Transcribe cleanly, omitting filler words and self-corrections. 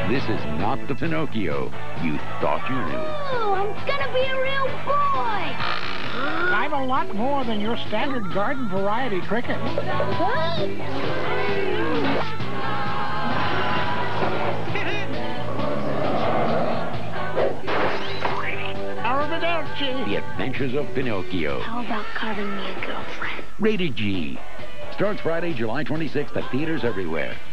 This is not the Pinocchio you thought you knew. Oh, I'm gonna be a real boy! I'm a lot more than your standard garden variety cricket. Arrivederci. The Adventures of Pinocchio. How about carving me a girlfriend? Rated G. Starts Friday, July 26th at theaters everywhere.